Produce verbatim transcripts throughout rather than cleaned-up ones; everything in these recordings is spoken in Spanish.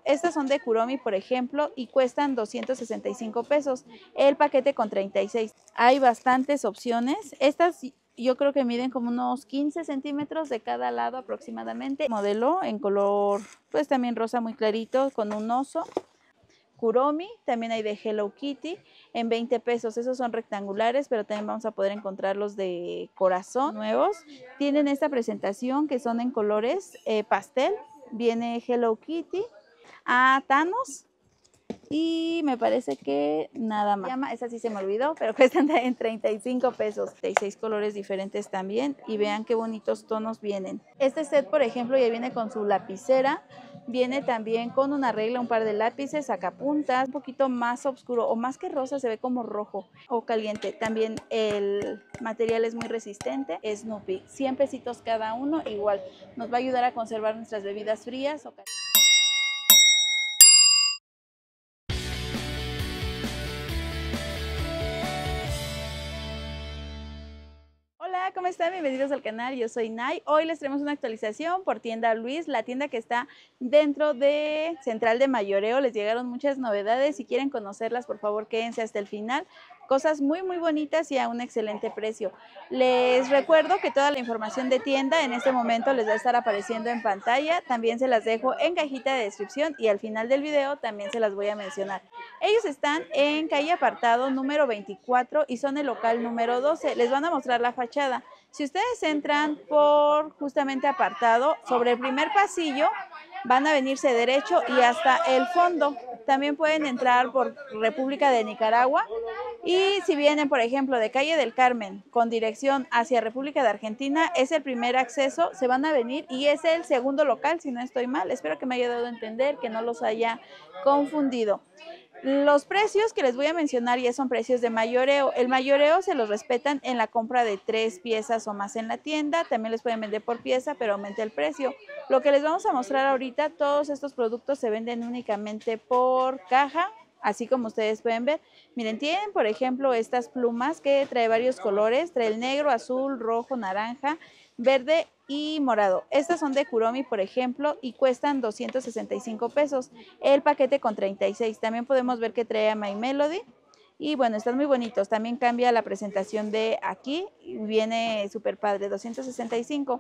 Estas son de Kuromi, por ejemplo, y cuestan doscientos sesenta y cinco pesos. El paquete con treinta y seis. Hay bastantes opciones. Estas yo creo que miden como unos quince centímetros de cada lado aproximadamente. Modelo en color, pues también rosa muy clarito, con un oso. Kuromi, también hay de Hello Kitty en veinte pesos. Esos son rectangulares, pero también vamos a poder encontrarlos de corazón nuevos. Tienen esta presentación que son en colores eh, pastel. Viene Hello Kitty, a Thanos y me parece que nada más. Esa sí se me olvidó, pero cuestan en treinta y cinco pesos. treinta y seis colores diferentes también y vean qué bonitos tonos vienen. Este set, por ejemplo, ya viene con su lapicera. Viene también con una regla, un par de lápices, sacapuntas, un poquito más oscuro o más que rosa, se ve como rojo o caliente. También el material es muy resistente. Snoopy, cien pesitos cada uno, igual nos va a ayudar a conservar nuestras bebidas frías o calientes. Hola, ¿cómo están? Bienvenidos al canal, yo soy Nay. Hoy les traemos una actualización por Tienda Luis, la tienda que está dentro de Central de Mayoreo. Les llegaron muchas novedades, si quieren conocerlas, por favor, quédense hasta el final. Cosas muy muy bonitas y a un excelente precio. Les recuerdo que toda la información de tienda en este momento les va a estar apareciendo en pantalla. También se las dejo en cajita de descripción y al final del video también se las voy a mencionar. Ellos están en calle Apartado número veinticuatro y son el local número doce. Les van a mostrar la fachada. Si ustedes entran por justamente Apartado, sobre el primer pasillo van a venirse derecho y hasta el fondo. También pueden entrar por República de Nicaragua. Y si vienen, por ejemplo, de Calle del Carmen con dirección hacia República de Argentina, es el primer acceso, se van a venir y es el segundo local, si no estoy mal. Espero que me haya dado a entender, que no los haya confundido. Los precios que les voy a mencionar ya son precios de mayoreo. El mayoreo se los respetan en la compra de tres piezas o más en la tienda. También les pueden vender por pieza, pero aumenta el precio. Lo que les vamos a mostrar ahorita, todos estos productos se venden únicamente por caja, así como ustedes pueden ver. Miren, tienen por ejemplo estas plumas que trae varios colores. Trae el negro, azul, rojo, naranja, verde y morado. Estas son de Kuromi, por ejemplo, y cuestan doscientos sesenta y cinco pesos. El paquete con treinta y seis. También podemos ver que trae a My Melody. Y bueno, están muy bonitos. También cambia la presentación de aquí. Y viene súper padre, doscientos sesenta y cinco.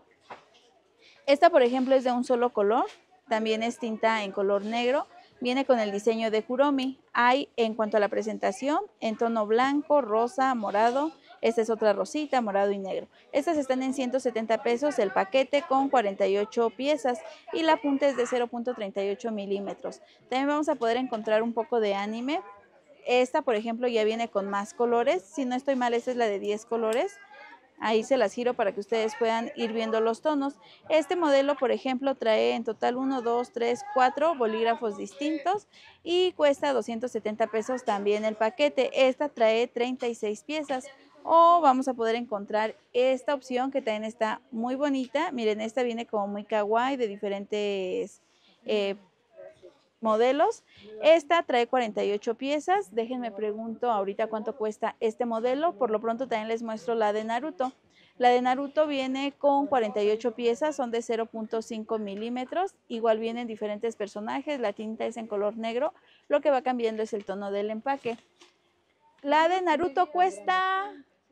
Esta, por ejemplo, es de un solo color. También es tinta en color negro. Viene con el diseño de Kuromi. Hay, en cuanto a la presentación, en tono blanco, rosa, morado. Esta es otra rosita, morado y negro. Estas están en ciento setenta pesos el paquete con cuarenta y ocho piezas y la punta es de cero punto treinta y ocho milímetros. También vamos a poder encontrar un poco de anime. Esta, por ejemplo, ya viene con más colores. Si no estoy mal, esta es la de diez colores. Ahí se las giro para que ustedes puedan ir viendo los tonos. Este modelo, por ejemplo, trae en total uno, dos, tres, cuatro bolígrafos distintos y cuesta doscientos setenta pesos también el paquete. Esta trae treinta y seis piezas. O vamos a poder encontrar esta opción que también está muy bonita. Miren, esta viene como muy kawaii, de diferentes eh, modelos. Esta trae cuarenta y ocho piezas. Déjenme pregunto ahorita cuánto cuesta este modelo. Por lo pronto también les muestro la de Naruto. La de Naruto viene con cuarenta y ocho piezas, son de cero punto cinco milímetros. Igual vienen diferentes personajes. La tinta es en color negro. Lo que va cambiando es el tono del empaque. La de Naruto cuesta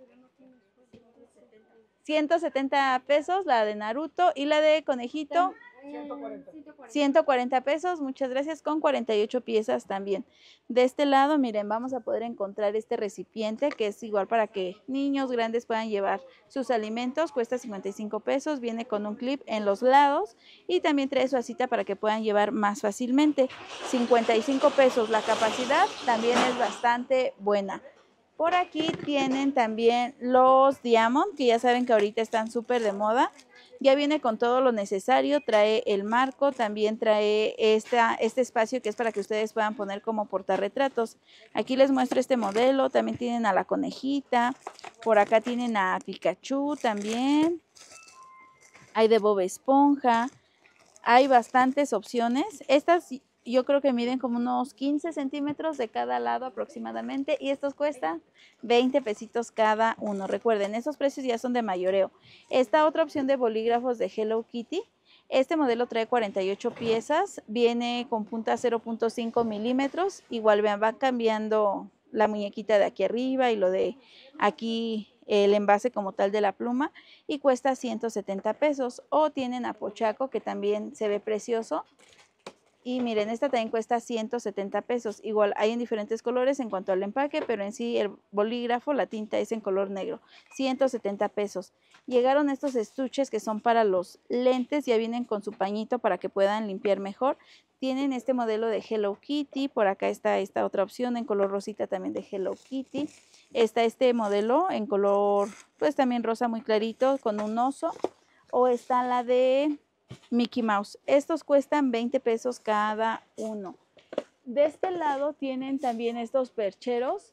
ciento setenta pesos, la de Naruto, y la de Conejito ciento cuarenta pesos, muchas gracias, con cuarenta y ocho piezas también. De este lado, miren, vamos a poder encontrar este recipiente que es igual para que niños grandes puedan llevar sus alimentos. Cuesta cincuenta y cinco pesos, viene con un clip en los lados y también trae su asita para que puedan llevar más fácilmente. cincuenta y cinco pesos, la capacidad también es bastante buena. Por aquí tienen también los Diamond, que ya saben que ahorita están súper de moda. Ya viene con todo lo necesario, trae el marco, también trae esta, este espacio que es para que ustedes puedan poner como portarretratos. Aquí les muestro este modelo, también tienen a la conejita, por acá tienen a Pikachu también. Hay de Bob Esponja, hay bastantes opciones. Estas yo creo que miden como unos quince centímetros de cada lado aproximadamente y estos cuestan veinte pesitos cada uno. Recuerden, esos precios ya son de mayoreo. Esta otra opción de bolígrafos de Hello Kitty, Este modelo trae cuarenta y ocho piezas, viene con punta cero punto cinco milímetros, igual vean, va cambiando la muñequita de aquí arriba y lo de aquí, el envase como tal de la pluma, y cuesta ciento setenta pesos. O tienen a Pochaco, que también se ve precioso. Y miren, esta también cuesta ciento setenta pesos. Igual hay en diferentes colores en cuanto al empaque, pero en sí el bolígrafo, la tinta es en color negro. ciento setenta pesos. Llegaron estos estuches que son para los lentes, ya vienen con su pañito para que puedan limpiar mejor. Tienen este modelo de Hello Kitty, por acá está esta otra opción en color rosita también de Hello Kitty. Está este modelo en color pues también rosa muy clarito con un oso. O está la de Mickey Mouse. Estos cuestan veinte pesos cada uno. De este lado tienen también estos percheros.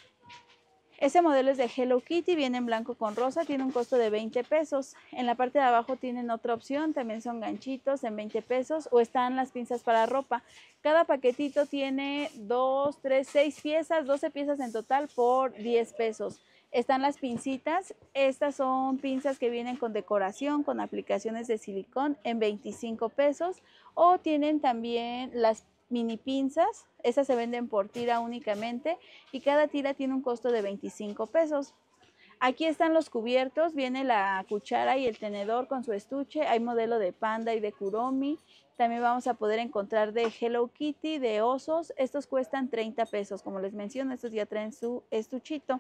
Ese modelo es de Hello Kitty, viene en blanco con rosa, tiene un costo de veinte pesos. En la parte de abajo tienen otra opción, también son ganchitos en veinte pesos, o están las pinzas para ropa. Cada paquetito tiene dos, tres, seis piezas, doce piezas en total por diez pesos. Están las pincitas, estas son pinzas que vienen con decoración, con aplicaciones de silicón en veinticinco pesos, o tienen también las mini pinzas, esas se venden por tira únicamente y cada tira tiene un costo de veinticinco pesos. Aquí están los cubiertos, viene la cuchara y el tenedor con su estuche, hay modelo de panda y de Kuromi, también vamos a poder encontrar de Hello Kitty, de osos, estos cuestan treinta pesos, como les menciono, estos ya traen su estuchito.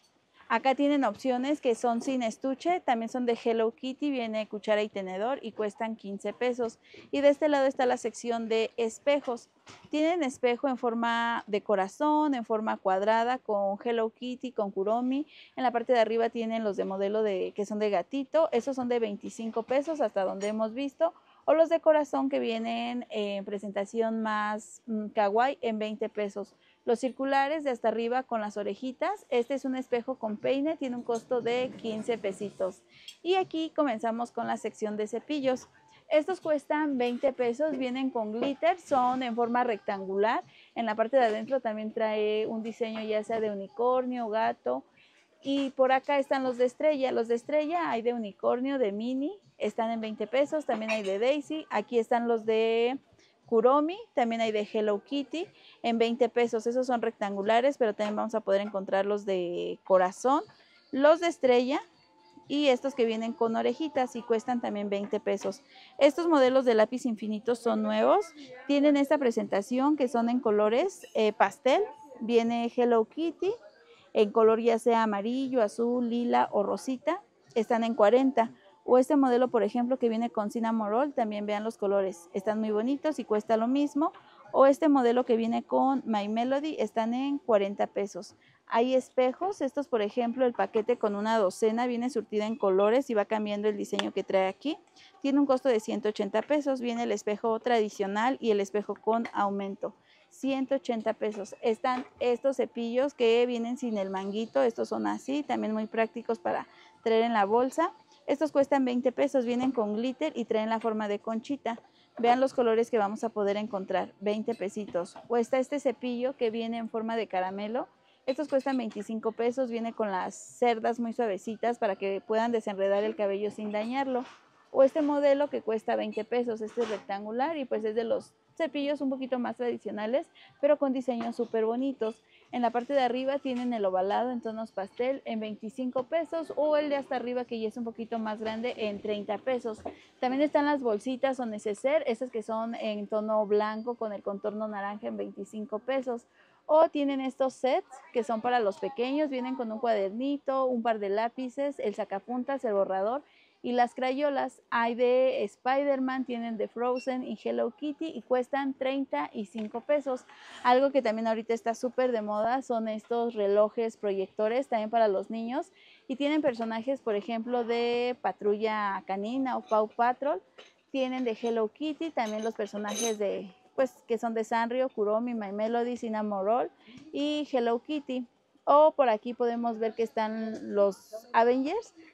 Acá tienen opciones que son sin estuche, también son de Hello Kitty, viene cuchara y tenedor y cuestan quince pesos. Y de este lado está la sección de espejos. Tienen espejo en forma de corazón, en forma cuadrada, con Hello Kitty, con Kuromi. En la parte de arriba tienen los de modelo de, que son de gatito, esos son de veinticinco pesos hasta donde hemos visto. O los de corazón que vienen en presentación más mmm, kawaii en veinte pesos. Los circulares de hasta arriba con las orejitas, este es un espejo con peine, tiene un costo de quince pesitos. Y aquí comenzamos con la sección de cepillos. Estos cuestan veinte pesos, vienen con glitter, son en forma rectangular. En la parte de adentro también trae un diseño ya sea de unicornio, gato. Y por acá están los de estrella. Los de estrella hay de unicornio, de mini, están en veinte pesos. También hay de Daisy. Aquí están los de Kuromi, también hay de Hello Kitty en veinte pesos. Esos son rectangulares, pero también vamos a poder encontrar los de corazón, los de estrella y estos que vienen con orejitas y cuestan también veinte pesos. Estos modelos de lápiz infinito son nuevos. Tienen esta presentación que son en colores eh, pastel. Viene Hello Kitty en color ya sea amarillo, azul, lila o rosita. Están en cuarenta. O este modelo, por ejemplo, que viene con Cinnamon Roll, también vean los colores, están muy bonitos y cuesta lo mismo. O este modelo que viene con My Melody, están en cuarenta pesos. Hay espejos, estos por ejemplo, el paquete con una docena viene surtida en colores y va cambiando el diseño que trae aquí. Tiene un costo de ciento ochenta pesos, viene el espejo tradicional y el espejo con aumento. ciento ochenta pesos. Están estos cepillos que vienen sin el manguito, estos son así, también muy prácticos para traer en la bolsa. Estos cuestan veinte pesos, vienen con glitter y traen la forma de conchita. Vean los colores que vamos a poder encontrar, veinte pesitos. O está este cepillo que viene en forma de caramelo. Estos cuestan veinticinco pesos, viene con las cerdas muy suavecitas para que puedan desenredar el cabello sin dañarlo. O este modelo que cuesta veinte pesos, este es rectangular y pues es de los cepillos un poquito más tradicionales, pero con diseños súper bonitos. En la parte de arriba tienen el ovalado en tonos pastel en veinticinco pesos o el de hasta arriba que ya es un poquito más grande en treinta pesos. También están las bolsitas o neceser, esas que son en tono blanco con el contorno naranja en veinticinco pesos. O tienen estos sets que son para los pequeños, vienen con un cuadernito, un par de lápices, el sacapuntas, el borrador y las crayolas. Hay de Spider-Man, tienen de Frozen y Hello Kitty y cuestan treinta y cinco pesos. Algo que también ahorita está súper de moda son estos relojes proyectores también para los niños y tienen personajes, por ejemplo, de Patrulla Canina o Paw Patrol. Tienen de Hello Kitty, también los personajes de pues que son de Sanrio, Kuromi, My Melody, Cinnamon Roll y Hello Kitty. O por aquí podemos ver que están los Avengers,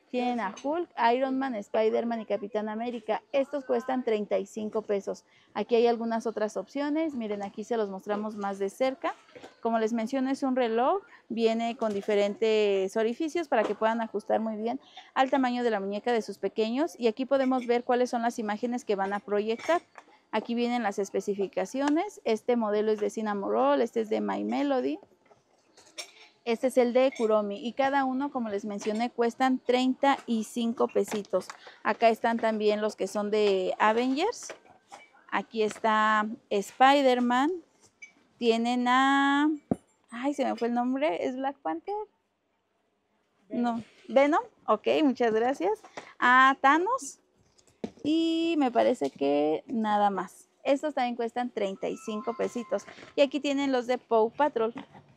Tienen a Hulk, Iron Man, Spider-Man y Capitán América. Estos cuestan treinta y cinco pesos. Aquí hay algunas otras opciones. Miren, aquí se los mostramos más de cerca. Como les menciono, es un reloj. Viene con diferentes orificios para que puedan ajustar muy bien al tamaño de la muñeca de sus pequeños. Y aquí podemos ver cuáles son las imágenes que van a proyectar. Aquí vienen las especificaciones. Este modelo es de Cinnamon Roll, este es de My Melody. Este es el de Kuromi y cada uno, como les mencioné, cuestan treinta y cinco pesitos. Acá están también los que son de Avengers. Aquí está Spider-Man. Tienen a... Ay, se me fue el nombre. ¿Es Black Panther? No. Venom. Ok, muchas gracias. A Thanos. Y me parece que nada más. Estos también cuestan treinta y cinco pesitos. Y aquí tienen los de Paw Patrol.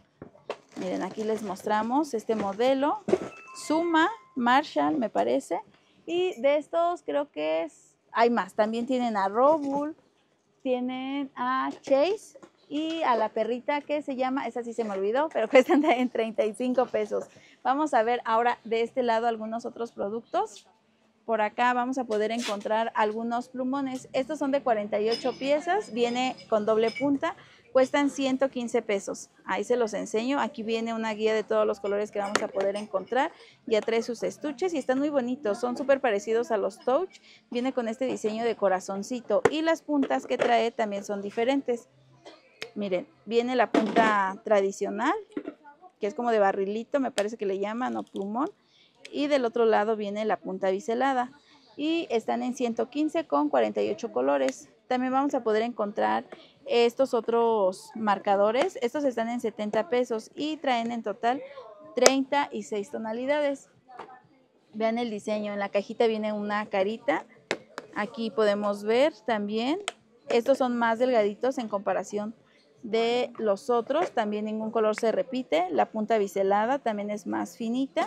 Miren, aquí les mostramos este modelo, Zuma, Marshall, me parece. Y de estos creo que es, hay más. También tienen a Robul, tienen a Chase y a la perrita que se llama, esa sí se me olvidó, pero cuestan en treinta y cinco pesos. Vamos a ver ahora de este lado algunos otros productos. Por acá vamos a poder encontrar algunos plumones. Estos son de cuarenta y ocho piezas, viene con doble punta, cuestan ciento quince pesos. Ahí se los enseño. Aquí viene una guía de todos los colores que vamos a poder encontrar. Ya trae sus estuches y están muy bonitos. Son súper parecidos a los Touch. Viene con este diseño de corazoncito y las puntas que trae también son diferentes. Miren, viene la punta tradicional, que es como de barrilito, me parece que le llaman, o plumón. Y del otro lado viene la punta biselada y están en ciento quince con cuarenta y ocho colores. También vamos a poder encontrar estos otros marcadores. Estos están en setenta pesos y traen en total treinta y seis tonalidades. Vean el diseño, en la cajita viene una carita. Aquí podemos ver también, estos son más delgaditos en comparación de los otros. También ningún color se repite. La punta biselada también es más finita.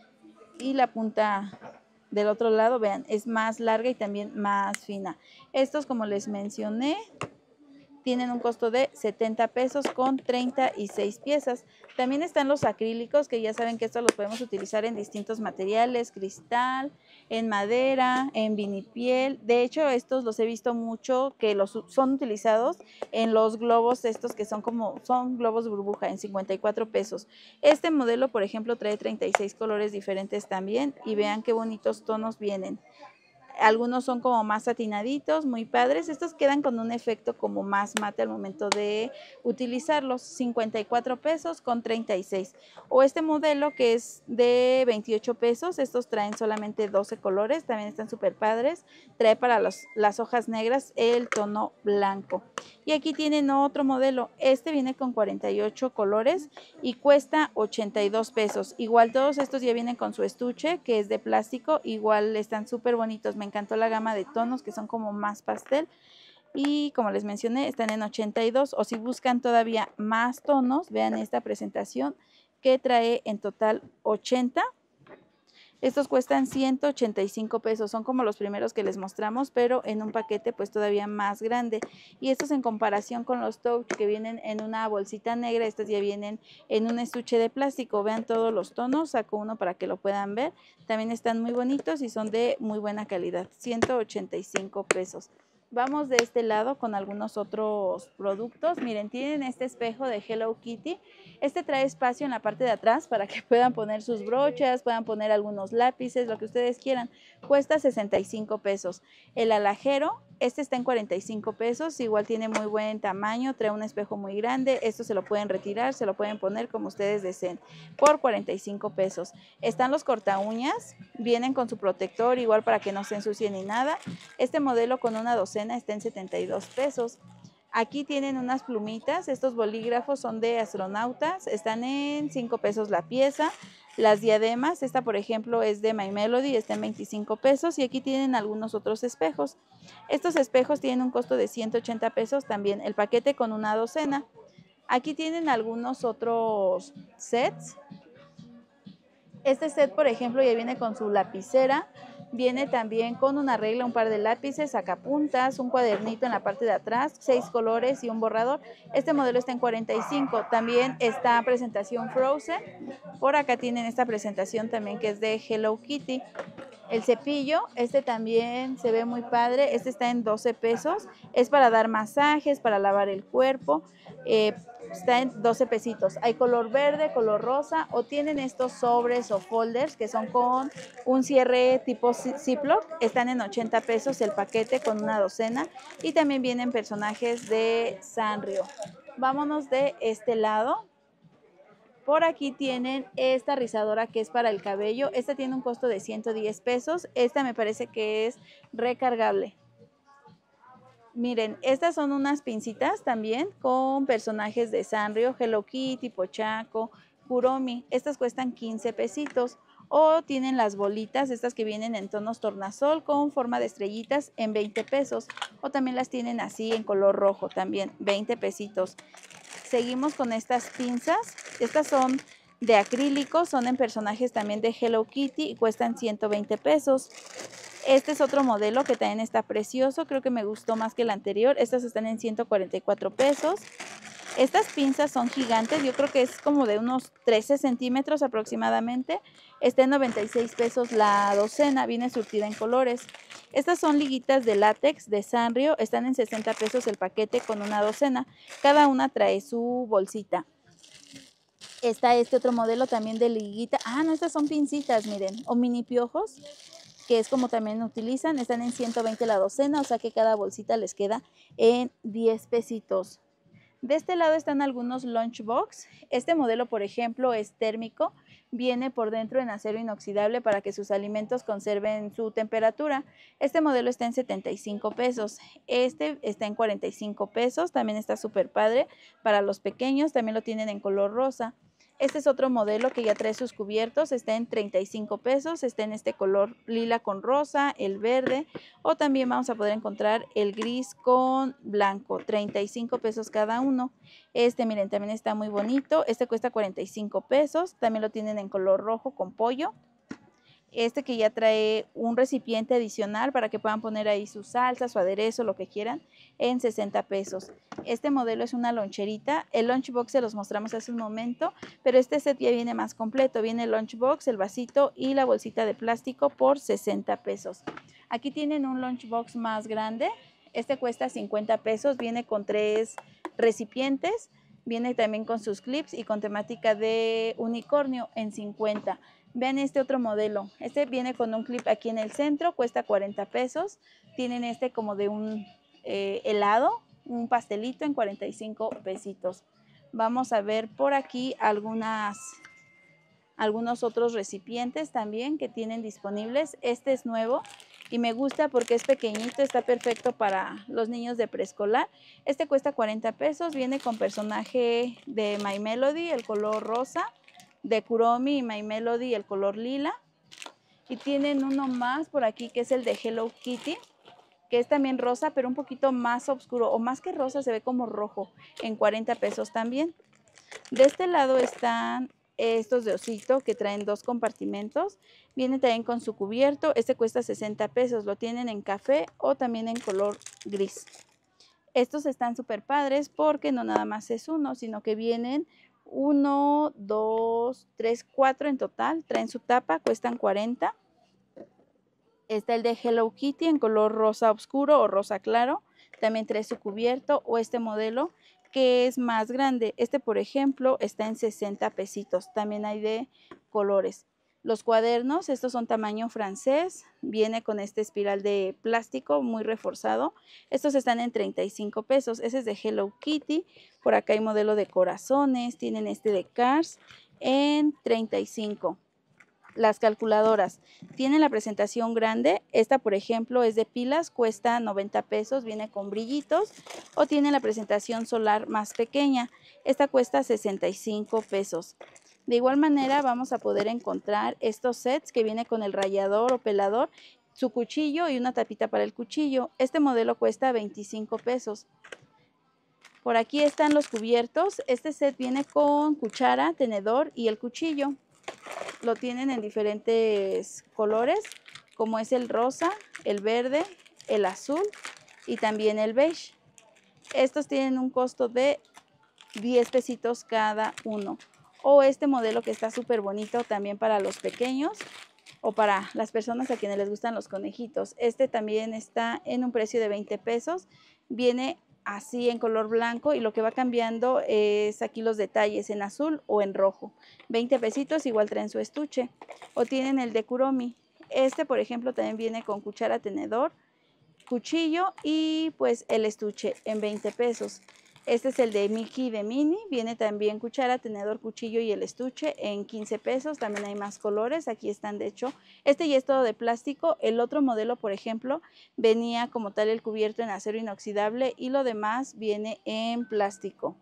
Y la punta del otro lado, vean, es más larga y también más fina. Estos, como les mencioné, tienen un costo de setenta pesos con treinta y seis piezas. También están los acrílicos, que ya saben que estos los podemos utilizar en distintos materiales, cristal, en madera, en vinipiel. De hecho, estos los he visto mucho que los son utilizados en los globos estos que son como, son globos burbuja en cincuenta y cuatro pesos. Este modelo, por ejemplo, trae treinta y seis colores diferentes también y vean qué bonitos tonos vienen. Algunos son como más satinaditos, muy padres. Estos quedan con un efecto como más mate al momento de utilizarlos. cincuenta y cuatro pesos con treinta y seis. O este modelo que es de veintiocho pesos. Estos traen solamente doce colores. También están súper padres. Trae para los, las hojas negras el tono blanco. Y aquí tienen otro modelo. Este viene con cuarenta y ocho colores y cuesta ochenta y dos pesos. Igual todos estos ya vienen con su estuche que es de plástico. Igual están súper bonitos. Me encantó la gama de tonos que son como más pastel. Y como les mencioné, están en ochenta y dos. O si buscan todavía más tonos, vean esta presentación que trae en total ochenta. Estos cuestan ciento ochenta y cinco pesos, son como los primeros que les mostramos, pero en un paquete pues todavía más grande. Y estos en comparación con los Touch que vienen en una bolsita negra, estos ya vienen en un estuche de plástico. Vean todos los tonos, saco uno para que lo puedan ver. También están muy bonitos y son de muy buena calidad, ciento ochenta y cinco pesos. Vamos de este lado con algunos otros productos. Miren, tienen este espejo de Hello Kitty. Este trae espacio en la parte de atrás para que puedan poner sus brochas, puedan poner algunos lápices, lo que ustedes quieran. Cuesta sesenta y cinco pesos. El alajero, este está en cuarenta y cinco pesos. Igual tiene muy buen tamaño, trae un espejo muy grande. Esto se lo pueden retirar, se lo pueden poner como ustedes deseen por cuarenta y cinco pesos. Están los corta uñas, vienen con su protector igual para que no se ensucien ni nada. Este modelo con una docena está en setenta y dos pesos. Aquí tienen unas plumitas, estos bolígrafos son de astronautas, están en cinco pesos la pieza. Las diademas, esta por ejemplo es de My Melody, está en veinticinco pesos. Y aquí tienen algunos otros espejos. Estos espejos tienen un costo de ciento ochenta pesos también, el paquete con una docena. Aquí tienen algunos otros sets. Este set, por ejemplo, ya viene con su lapicera, Viene también con una regla, un par de lápices, sacapuntas, un cuadernito en la parte de atrás, seis colores y un borrador. Este modelo está en cuarenta y cinco. También está presentación Frozen. Por acá tienen esta presentación también que es de Hello Kitty. El cepillo, este también se ve muy padre, este está en doce pesos, es para dar masajes, para lavar el cuerpo, eh, está en doce pesitos. Hay color verde, color rosa, o tienen estos sobres o folders que son con un cierre tipo Ziploc, están en ochenta pesos el paquete con una docena, y también vienen personajes de Sanrio. Vámonos de este lado. Por aquí tienen esta rizadora que es para el cabello. Esta tiene un costo de ciento diez pesos. Esta me parece que es recargable. Miren, estas son unas pincitas también con personajes de Sanrio, Hello Kitty, Pochaco, Kuromi. Estas cuestan quince pesitos. O tienen las bolitas, estas que vienen en tonos tornasol con forma de estrellitas en veinte pesos. O también las tienen así en color rojo también, veinte pesitos. Seguimos con estas pinzas. Estas son de acrílico, son en personajes también de Hello Kitty y cuestan ciento veinte pesos. Este es otro modelo que también está precioso, creo que me gustó más que el anterior. Estas están en ciento cuarenta y cuatro pesos. Estas pinzas son gigantes, yo creo que es como de unos trece centímetros aproximadamente. Está en noventa y seis pesos la docena, viene surtida en colores. Estas son liguitas de látex de Sanrio, están en sesenta pesos el paquete con una docena. Cada una trae su bolsita. Está este otro modelo también de liguita. Ah, no, estas son pincitas, miren, o mini piojos, que es como también utilizan. Están en ciento veinte la docena, o sea que cada bolsita les queda en diez pesitos. De este lado están algunos lunchbox. Este modelo, por ejemplo, es térmico. Viene por dentro en acero inoxidable para que sus alimentos conserven su temperatura. Este modelo está en setenta y cinco pesos. Este está en cuarenta y cinco pesos. También está súper padre para los pequeños. También lo tienen en color rosa. Este es otro modelo que ya trae sus cubiertos, está en treinta y cinco pesos, está en este color lila con rosa, el verde, o también vamos a poder encontrar el gris con blanco, treinta y cinco pesos cada uno. Este, miren, también está muy bonito, este cuesta cuarenta y cinco pesos, también lo tienen en color rojo con pollo. Este que ya trae un recipiente adicional para que puedan poner ahí su salsa, su aderezo, lo que quieran, en sesenta pesos. Este modelo es una loncherita. El lunchbox se los mostramos hace un momento, pero este set ya viene más completo. Viene el lunchbox, el vasito y la bolsita de plástico por sesenta pesos. Aquí tienen un lunchbox más grande. Este cuesta cincuenta pesos. Viene con tres recipientes. Viene también con sus clips y con temática de unicornio en cincuenta. Vean este otro modelo, este viene con un clip aquí en el centro, cuesta cuarenta pesos. Tienen este como de un eh, helado, un pastelito en cuarenta y cinco pesitos. Vamos a ver por aquí algunas, algunos otros recipientes también que tienen disponibles. Este es nuevo y me gusta porque es pequeñito, está perfecto para los niños de preescolar. Este cuesta cuarenta pesos, viene con personaje de My Melody, el color rosa, de Kuromi y My Melody, el color lila. Y tienen uno más por aquí que es el de Hello Kitty, que es también rosa, pero un poquito más oscuro, o más que rosa, se ve como rojo, en cuarenta pesos también. De este lado están estos de osito que traen dos compartimentos. Viene también con su cubierto. Este cuesta sesenta pesos. Lo tienen en café o también en color gris. Estos están súper padres porque no nada más es uno, sino que vienen uno, dos, tres, cuatro en total. Traen su tapa, cuestan cuarenta. Está el de Hello Kitty en color rosa oscuro o rosa claro. También trae su cubierto, o este modelo que es más grande. Este, por ejemplo, está en sesenta pesitos. También hay de colores. Los cuadernos, estos son tamaño francés. Viene con este espiral de plástico muy reforzado. Estos están en treinta y cinco pesos. Ese es de Hello Kitty. Por acá hay modelo de corazones. Tienen este de Cars en treinta y cinco. Las calculadoras tienen la presentación grande. Esta, por ejemplo, es de pilas, cuesta noventa pesos, viene con brillitos. O tiene la presentación solar más pequeña. Esta cuesta sesenta y cinco pesos. De igual manera vamos a poder encontrar estos sets que viene con el rallador o pelador, su cuchillo y una tapita para el cuchillo. Este modelo cuesta veinticinco pesos. Por aquí están los cubiertos. Este set viene con cuchara, tenedor y el cuchillo. Lo tienen en diferentes colores. como es el rosa, el verde, el azul y también el beige. Estos tienen un costo de diez pesitos cada uno. O este modelo que está súper bonito también para los pequeños o para las personas a quienes les gustan los conejitos. Este también está en un precio de veinte pesos. Viene así en color blanco y lo que va cambiando es aquí los detalles en azul o en rojo. veinte pesitos, igual traen su estuche. O tienen el de Kuromi. Este, por ejemplo, también viene con cuchara, tenedor, cuchillo y pues el estuche en veinte pesos. Este es el de Mickey y de Minnie, viene también cuchara, tenedor, cuchillo y el estuche en quince pesos. También hay más colores, aquí están de hecho, este ya es todo de plástico. El otro modelo, por ejemplo, venía como tal el cubierto en acero inoxidable y lo demás viene en plástico.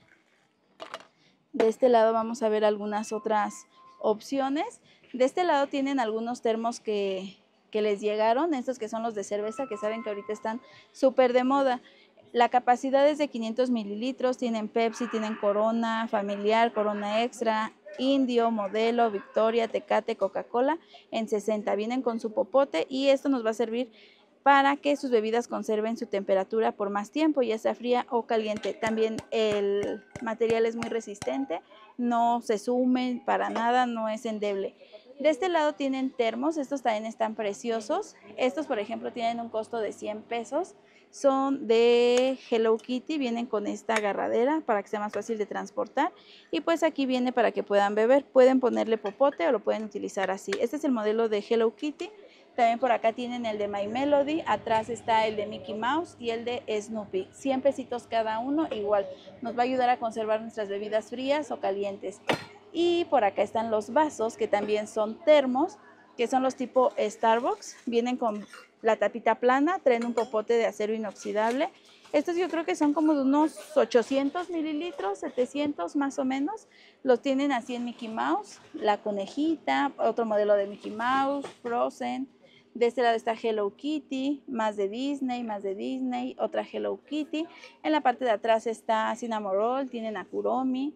De este lado vamos a ver algunas otras opciones. De este lado tienen algunos termos que, que les llegaron, estos que son los de cerveza, que saben que ahorita están súper de moda. La capacidad es de quinientos mililitros, tienen Pepsi, tienen Corona, Familiar, Corona Extra, Indio, Modelo, Victoria, Tecate, Coca-Cola en sesenta. Vienen con su popote y esto nos va a servir para que sus bebidas conserven su temperatura por más tiempo, ya sea fría o caliente. También el material es muy resistente, no se sume para nada, no es endeble. De este lado tienen termos, estos también están preciosos. Estos, por ejemplo, tienen un costo de cien pesos. Son de Hello Kitty, vienen con esta agarradera para que sea más fácil de transportar. Y pues aquí viene para que puedan beber. Pueden ponerle popote o lo pueden utilizar así. Este es el modelo de Hello Kitty. También por acá tienen el de My Melody, atrás está el de Mickey Mouse y el de Snoopy. cien pesitos cada uno, igual nos va a ayudar a conservar nuestras bebidas frías o calientes. Y por acá están los vasos, que también son termos, que son los tipo Starbucks. Vienen con la tapita plana, traen un popote de acero inoxidable. Estos yo creo que son como de unos ochocientos mililitros, setecientos más o menos. Los tienen así en Mickey Mouse, la conejita, otro modelo de Mickey Mouse, Frozen. De este lado está Hello Kitty, más de Disney, más de Disney, otra Hello Kitty. En la parte de atrás está Cinnamon Roll, tienen a Kuromi,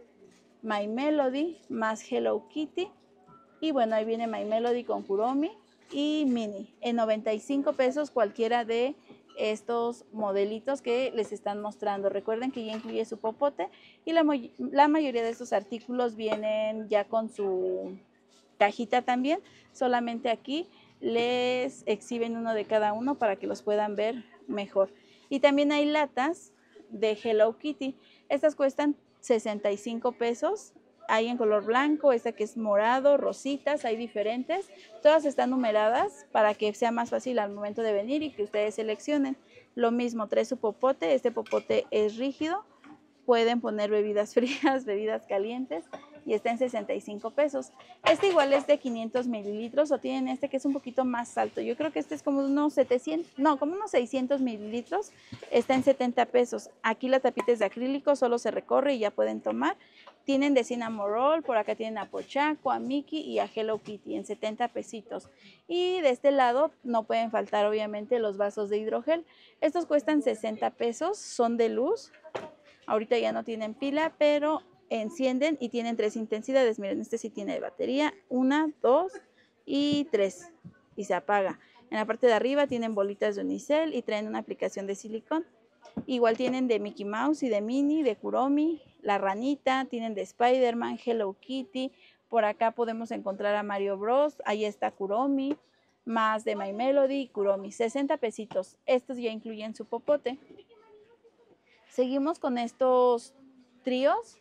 My Melody, más Hello Kitty. Y bueno, ahí viene My Melody con Kuromi y Minnie. En noventa y cinco pesos cualquiera de estos modelitos que les están mostrando. Recuerden que ya incluye su popote y la, la mayoría de estos artículos vienen ya con su cajita también. Solamente aquí les exhiben uno de cada uno para que los puedan ver mejor. Y también hay latas de Hello Kitty. Estas cuestan sesenta y cinco pesos. Hay en color blanco, esta que es morado, rositas, hay diferentes. Todas están numeradas para que sea más fácil al momento de venir y que ustedes seleccionen. Lo mismo, trae su popote. Este popote es rígido. Pueden poner bebidas frías, bebidas calientes y está en sesenta y cinco pesos. Este igual es de quinientos mililitros o tienen este que es un poquito más alto. Yo creo que este es como unos setecientos, no, como unos seiscientos mililitros. Está en setenta pesos. Aquí la tapita es de acrílico, solo se recorre y ya pueden tomar. Tienen de Cinnamon Roll, por acá tienen a Pochaco, a Mickey y a Hello Kitty en setenta pesitos. Y de este lado no pueden faltar obviamente los vasos de hidrogel. Estos cuestan sesenta pesos, son de luz. Ahorita ya no tienen pila, pero encienden y tienen tres intensidades. Miren, este sí tiene de batería, una, dos y tres. Y se apaga. En la parte de arriba tienen bolitas de unicel y traen una aplicación de silicón. Igual tienen de Mickey Mouse y de Minnie, de Kuromi, la ranita, tienen de Spider-Man, Hello Kitty. Por acá podemos encontrar a Mario Bros. Ahí está Kuromi, más de My Melody y Kuromi. sesenta pesitos. Estos ya incluyen su popote. Seguimos con estos tríos.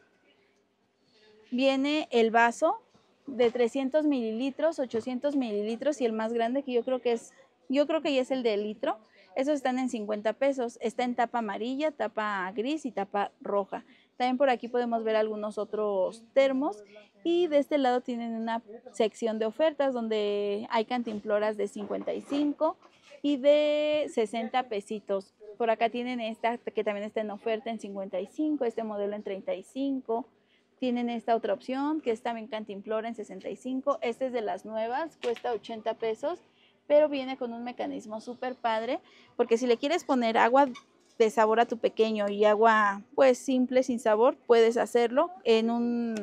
Viene el vaso de trescientos mililitros, ochocientos mililitros y el más grande que yo creo que es, yo creo que ya es el de litro. Esos están en cincuenta pesos. Está en tapa amarilla, tapa gris y tapa roja. También por aquí podemos ver algunos otros termos. Y de este lado tienen una sección de ofertas donde hay cantimploras de cincuenta y cinco y de sesenta pesitos. Por acá tienen esta que también está en oferta en cincuenta y cinco, este modelo en treinta y cinco. Tienen esta otra opción que es también cantimplora en sesenta y cinco. Este es de las nuevas, cuesta ochenta pesos, pero viene con un mecanismo súper padre, porque si le quieres poner agua de sabor a tu pequeño y agua pues simple, sin sabor, puedes hacerlo en un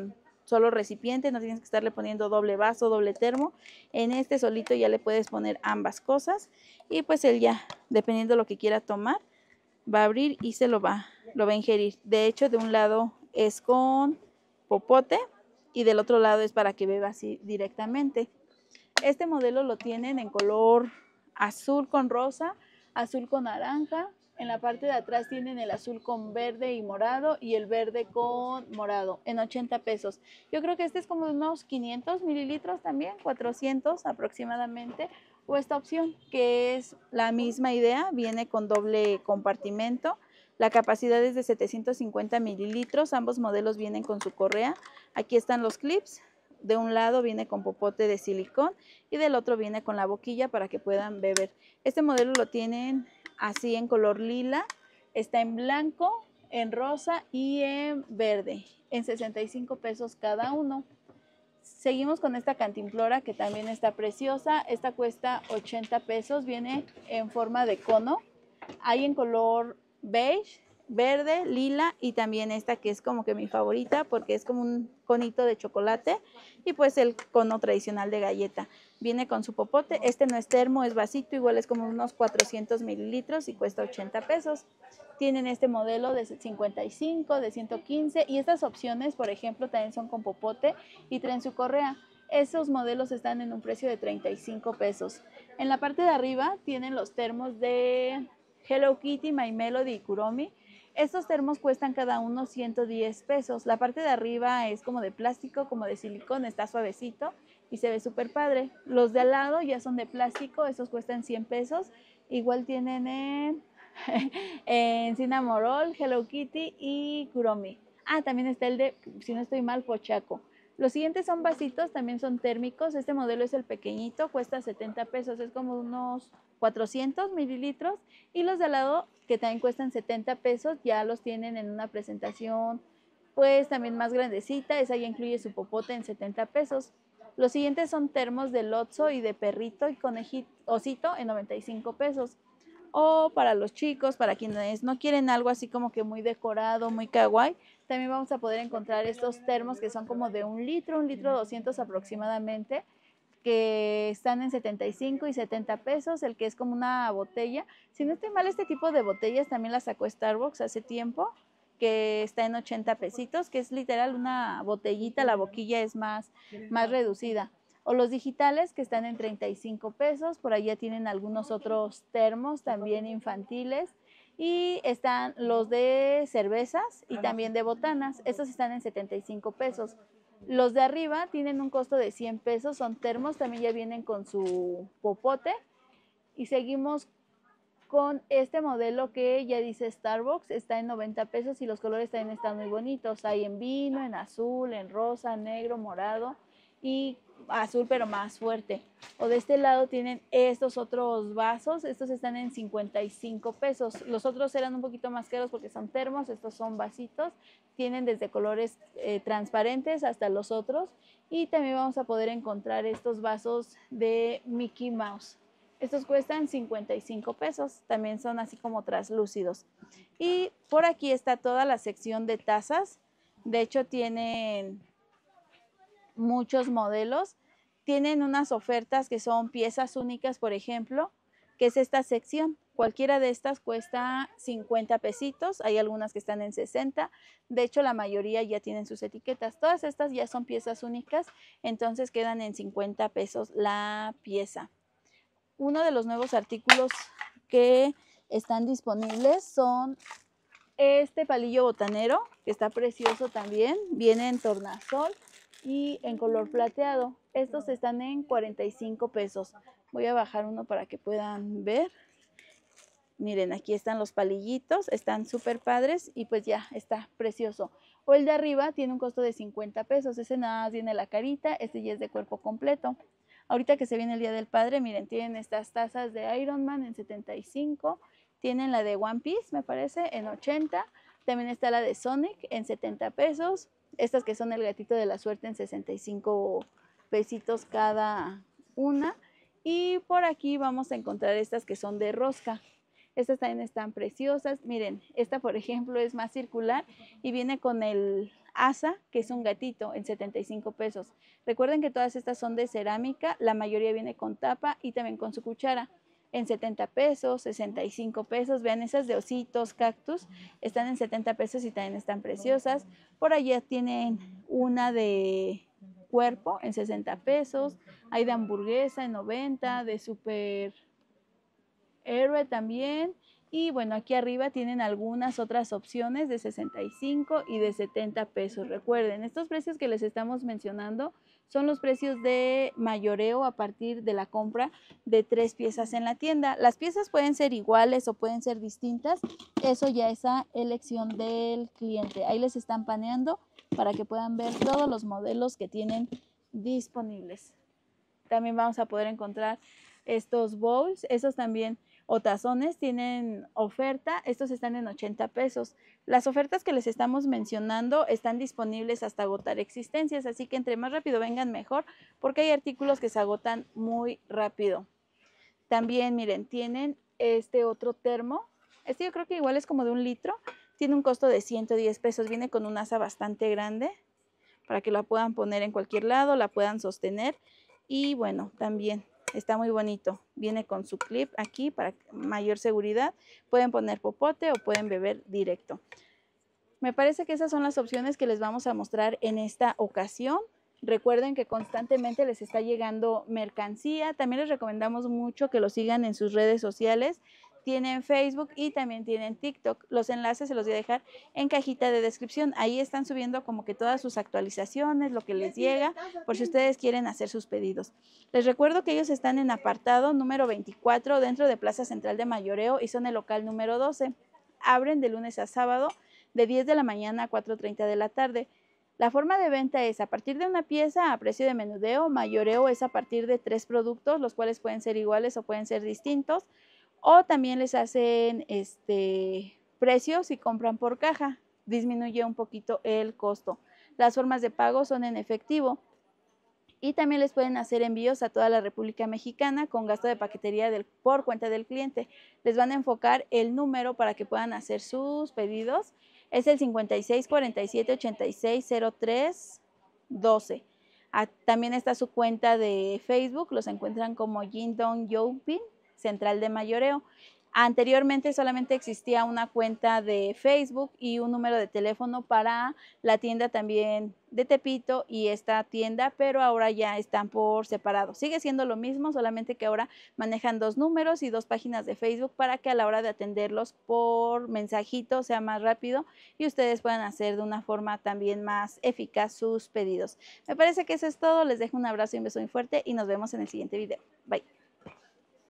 solo recipiente, no tienes que estarle poniendo doble vaso, doble termo. En este solito ya le puedes poner ambas cosas y pues él ya, dependiendo de lo que quiera tomar, va a abrir y se lo va, lo va a ingerir. De hecho, de un lado es con popote y del otro lado es para que beba así directamente. Este modelo lo tienen en color azul con rosa, azul con naranja. En la parte de atrás tienen el azul con verde y morado y el verde con morado en ochenta pesos. Yo creo que este es como unos quinientos mililitros también, cuatrocientos aproximadamente. O esta opción que es la misma idea, viene con doble compartimento. La capacidad es de setecientos cincuenta mililitros, ambos modelos vienen con su correa. Aquí están los clips. De un lado viene con popote de silicón y del otro viene con la boquilla para que puedan beber. Este modelo lo tienen así en color lila, está en blanco, en rosa y en verde, en sesenta y cinco pesos cada uno. Seguimos con esta cantimplora que también está preciosa. Esta cuesta ochenta pesos, viene en forma de cono. Hay en color beige, verde, lila y también esta que es como que mi favorita porque es como un conito de chocolate y pues el cono tradicional de galleta. Viene con su popote, este no es termo, es vasito, igual es como unos cuatrocientos mililitros y cuesta ochenta pesos. Tienen este modelo de cincuenta y cinco, de ciento quince y estas opciones, por ejemplo, también son con popote y traen su correa. Esos modelos están en un precio de treinta y cinco pesos. En la parte de arriba tienen los termos de Hello Kitty, My Melody y Kuromi. Estos termos cuestan cada uno ciento diez pesos. La parte de arriba es como de plástico, como de silicón, está suavecito y se ve súper padre. Los de al lado ya son de plástico, estos cuestan cien pesos. Igual tienen en, en Cinnamon Roll, Hello Kitty y Kuromi. Ah, también está el de, si no estoy mal, Pochaco. Los siguientes son vasitos, también son térmicos. Este modelo es el pequeñito, cuesta setenta pesos, es como unos cuatrocientos mililitros. Y los de al lado, que también cuestan setenta pesos, ya los tienen en una presentación pues también más grandecita. Esa ya incluye su popote en setenta pesos. Los siguientes son termos de Lotso y de perrito y conejito, osito en noventa y cinco pesos. O para los chicos, para quienes no quieren algo así como que muy decorado, muy kawaii, también vamos a poder encontrar estos termos que son como de un litro, un litro doscientos aproximadamente, que están en setenta y cinco y setenta pesos, el que es como una botella. Si no estoy mal, este tipo de botellas también las sacó Starbucks hace tiempo, que está en ochenta pesitos, que es literal una botellita, la boquilla es más, más reducida. O los digitales que están en treinta y cinco pesos, por allá tienen algunos otros termos también infantiles. Y están los de cervezas y también de botanas, estos están en setenta y cinco pesos. Los de arriba tienen un costo de cien pesos, son termos, también ya vienen con su popote. Y seguimos con este modelo que ya dice Starbucks, está en noventa pesos y los colores también están muy bonitos. Hay en vino, en azul, en rosa, negro, morado y azul pero más fuerte. O de este lado tienen estos otros vasos, estos están en cincuenta y cinco pesos. Los otros eran un poquito más caros porque son termos, estos son vasitos. Tienen desde colores eh, transparentes hasta los otros. Y también vamos a poder encontrar estos vasos de Mickey Mouse. Estos cuestan cincuenta y cinco pesos, también son así como traslúcidos. Y por aquí está toda la sección de tazas. De hecho tienen muchos modelos. Tienen unas ofertas que son piezas únicas, por ejemplo, que es esta sección. Cualquiera de estas cuesta cincuenta pesitos, hay algunas que están en sesenta. De hecho, la mayoría ya tienen sus etiquetas. Todas estas ya son piezas únicas, entonces quedan en cincuenta pesos la pieza. Uno de los nuevos artículos que están disponibles son este palillo botanero, que está precioso también. Viene en tornasol y en color plateado. Estos están en cuarenta y cinco pesos. Voy a bajar uno para que puedan ver. Miren, aquí están los palillitos, están súper padres y pues ya está precioso. O el de arriba tiene un costo de cincuenta pesos. Ese nada más tiene la carita, este ya es de cuerpo completo. Ahorita que se viene el Día del Padre, miren, tienen estas tazas de Iron Man en setenta y cinco, tienen la de One Piece, me parece, en ochenta, también está la de Sonic en setenta pesos, estas que son el gatito de la suerte en sesenta y cinco pesitos cada una, y por aquí vamos a encontrar estas que son de rosca. Estas también están preciosas. Miren, esta por ejemplo es más circular y viene con el asa, que es un gatito, en setenta y cinco pesos. Recuerden que todas estas son de cerámica, la mayoría viene con tapa y también con su cuchara. En setenta pesos, sesenta y cinco pesos. Vean, esas de ositos, cactus, están en setenta pesos y también están preciosas. Por allá tienen una de cuerpo en sesenta pesos. Hay de hamburguesa en noventa, de super héroe también. Y bueno, aquí arriba tienen algunas otras opciones de sesenta y cinco y de setenta pesos. Recuerden, estos precios que les estamos mencionando son los precios de mayoreo a partir de la compra de tres piezas en la tienda. Las piezas pueden ser iguales o pueden ser distintas. Eso ya es a elección del cliente. Ahí les están paneando para que puedan ver todos los modelos que tienen disponibles. También vamos a poder encontrar estos bowls, esos también o tazones tienen oferta, estos están en ochenta pesos. Las ofertas que les estamos mencionando están disponibles hasta agotar existencias, así que entre más rápido vengan mejor, porque hay artículos que se agotan muy rápido. También miren, tienen este otro termo, este yo creo que igual es como de un litro, tiene un costo de ciento diez pesos, viene con un asa bastante grande para que la puedan poner en cualquier lado, la puedan sostener y bueno, también está muy bonito. Viene con su clip aquí para mayor seguridad. Pueden poner popote o pueden beber directo. Me parece que esas son las opciones que les vamos a mostrar en esta ocasión. Recuerden que constantemente les está llegando mercancía. También les recomendamos mucho que lo sigan en sus redes sociales. Tienen Facebook y también tienen TikTok. Los enlaces se los voy a dejar en cajita de descripción. Ahí están subiendo como que todas sus actualizaciones, lo que les llega, por si ustedes quieren hacer sus pedidos. Les recuerdo que ellos están en apartado número veinticuatro dentro de Plaza Central de Mayoreo y son el local número doce. Abren de lunes a sábado de diez de la mañana a cuatro treinta de la tarde. La forma de venta es a partir de una pieza a precio de menudeo. Mayoreo es a partir de tres productos, los cuales pueden ser iguales o pueden ser distintos. O también les hacen este precios si compran por caja. Disminuye un poquito el costo. Las formas de pago son en efectivo. Y también les pueden hacer envíos a toda la República Mexicana con gasto de paquetería del, por cuenta del cliente. Les van a enfocar el número para que puedan hacer sus pedidos. Es el cincuenta y seis cuarenta y siete ochenta y seis cero tres doce. Ah, también está su cuenta de Facebook, los encuentran como Jingdong Youpin, Central de Mayoreo. Anteriormente solamente existía una cuenta de Facebook y un número de teléfono para la tienda también de Tepito y esta tienda, pero ahora ya están por separado. Sigue siendo lo mismo, solamente que ahora manejan dos números y dos páginas de Facebook para que a la hora de atenderlos por mensajito sea más rápido y ustedes puedan hacer de una forma también más eficaz sus pedidos. Me parece que eso es todo. Les dejo un abrazo y un beso muy fuerte y nos vemos en el siguiente video. Bye.